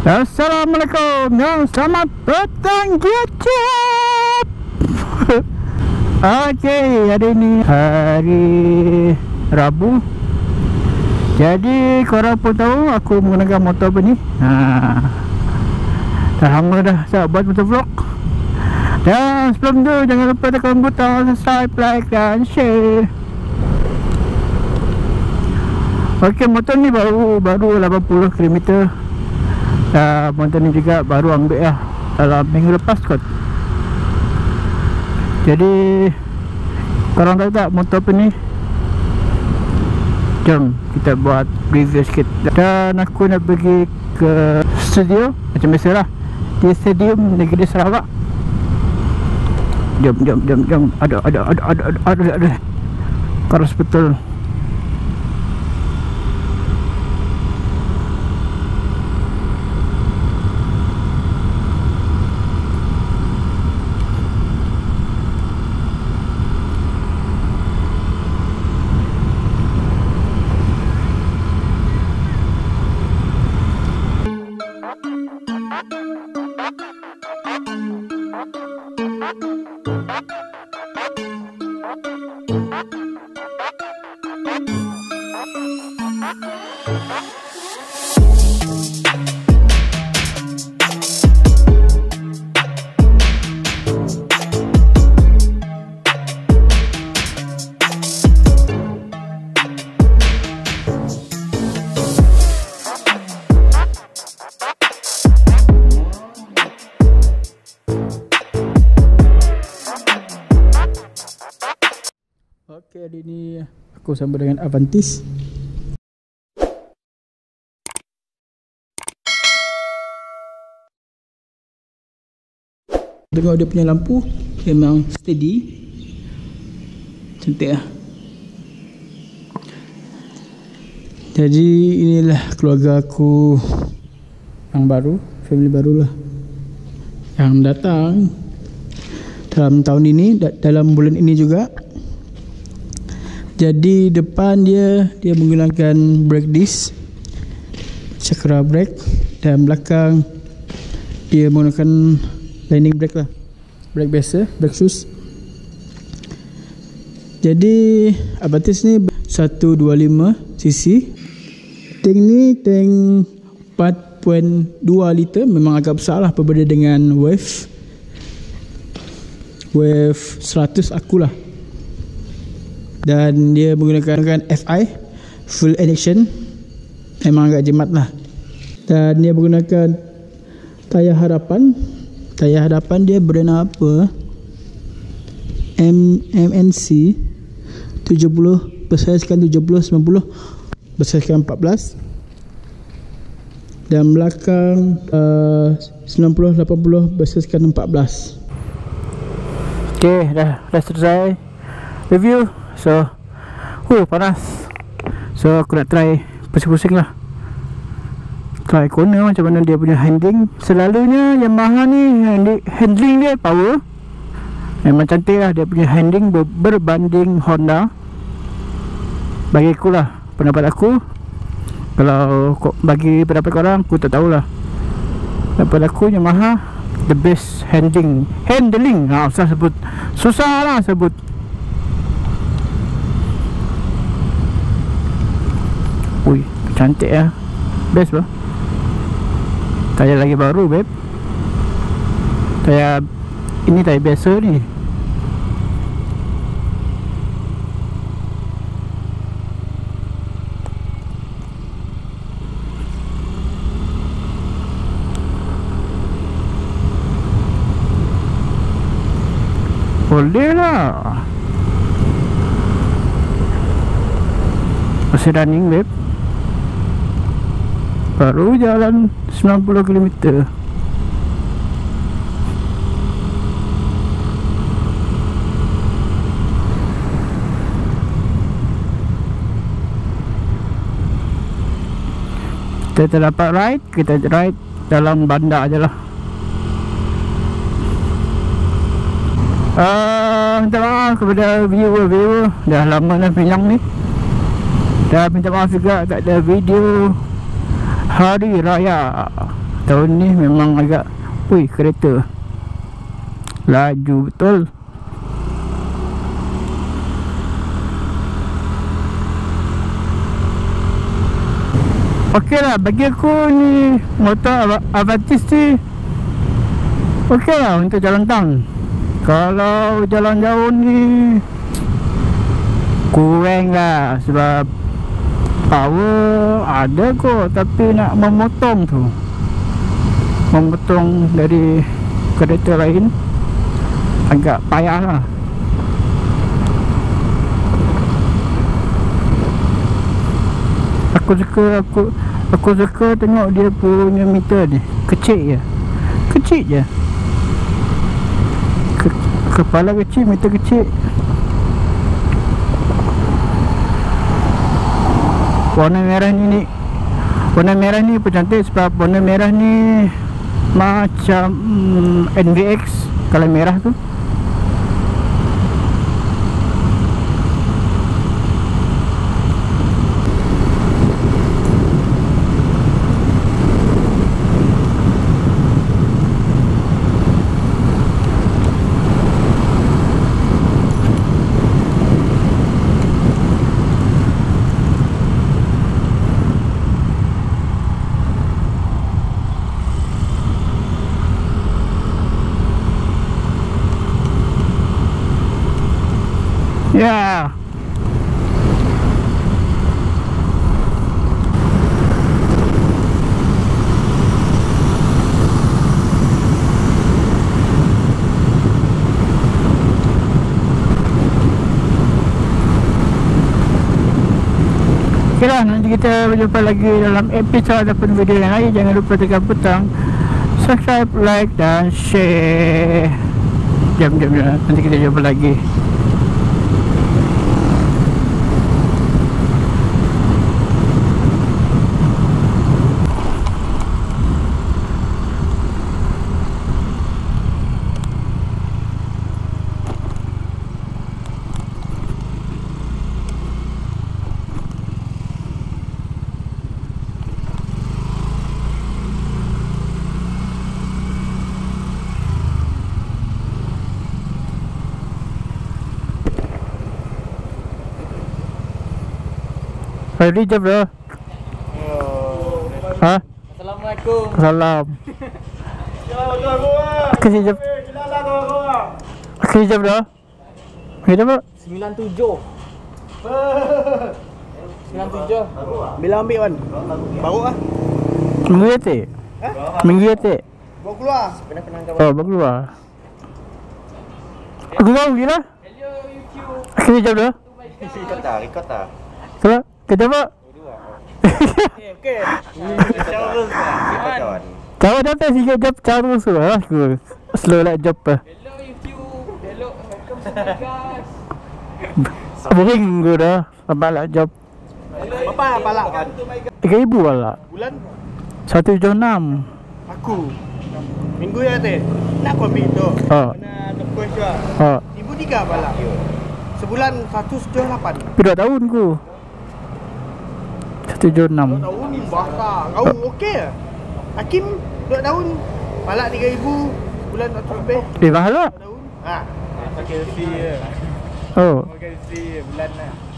Assalamualaikum dan selamat petang YouTube. Okey, hari ni hari Rabu. Jadi korang pun tahu aku menggunakan motor apa ni. Dah lama dah saya buat motor vlog. Dan sebelum tu jangan lupa tekan butang subscribe, like dan share. Okey, motor ni baru 80 km. Motor ni juga baru ambil lah dalam minggu lepas kot. Jadi korang tahu tak motor apa ni? Jom kita buat review sikit. Dan aku nak pergi ke studio macam biasa lah, di Stadium Negeri Sarawak. Jom. Ada Karas betul. Okey, hari ni aku sama dengan Avantis. Tengok dia punya lampu memang steady, cantik lah. Jadi inilah keluarga aku yang baru, family barulah yang datang dalam tahun ini, dalam bulan ini juga. Jadi depan dia menggunakan brake disc, Chakra brake, dan belakang dia menggunakan landing brake lah, brake biasa, brake shoes. Jadi Avantis ni 125cc. Tank ni tank 4.2 liter, memang agak besar lah berbeza dengan Wave 100 aku lah. Dan dia menggunakan FI, full injection, memang agak jimat lah. Dan dia menggunakan tayar hadapan. Tayar hadapan dia brand apa? MNC 70 bersaikan 70, 90 bersaikan 14. Dan belakang 90, 80 bersaikan 14. Okey, dah selesai review. So panas. So aku nak try pusing-pusing lah, try corner macam mana dia punya handling. Selalunya Yamaha ni handling dia power, memang cantik lah dia punya handling berbanding Honda. Bagi aku lah, pendapat aku. Kalau bagi pendapat korang, aku tak tahulah. Pendapat aku Yamaha the best handling. Susah lah sebut. Ui, cantik lah, best lah. Tayar lagi baru, babe. Tayar ini tayar biasa ni. Boleh lah. Masih running, babe. Baru jalan 90 km. Kita terdapat ride, kita ride dalam bandar je lah. Minta maaf kepada viewer. Dah lama dah bilang ni. Dan minta maaf juga tak ada video Hari Raya Tahun ni memang agak, wih, kereta laju betul. Okey lah, bagi aku ni motor Avantis ni okey lah untuk jalan tang. Kalau jalan jauh ni kurang lah, sebab power ada kot, tapi nak memotong tu, memotong dari kereta lain agak payah lah. Aku suka tengok dia punya meter ni kecil je, kepala kecil, meter kecil. Warna merah ni pun cantik, sebab warna merah ni macam NVX kalau merah tu. Ya. Okeylah, nanti kita berjumpa lagi dalam episod ataupun video yang lain. Jangan lupa tekan butang subscribe, like dan share. Jom. Nanti kita jumpa lagi. Ready je bro. Ha? Assalamualaikum. Salam. Kasih je. Kasih je bro. Kita bro. 97. 97. Bila ambil kan? Baru ah. Minggu atik. Minggu atik. Baru keluar. Penang kawan. Oh, baru keluar. Aku tahu gila. Hello YouTube. Kasih je bro. Record tak? Kalau kita bro. Okey. Terus kawan. Tahu dapat sikit job terus lah aku. Slow lah job lah. Hello YouTube. Hello. Welcome semua guys. Boring gue dah. Nampak lah job. Berapa palak kan? 3,000 lah. Bulan 176. aku. Minggu ya teh. Nak aku ambil tu. Oh. Mana tepus juga. Oh. 1,300 palak. Sebulan 178. Tapi 2 tahun ku. 176. 2 tahun bahasa. Kau okey ah. Hakim 2 tahun palak 3,000 bulan 400 lebih. Mahal tak? 2 tahun. Ha. Pakai fee je. Oh. Pakai fee bulan lah.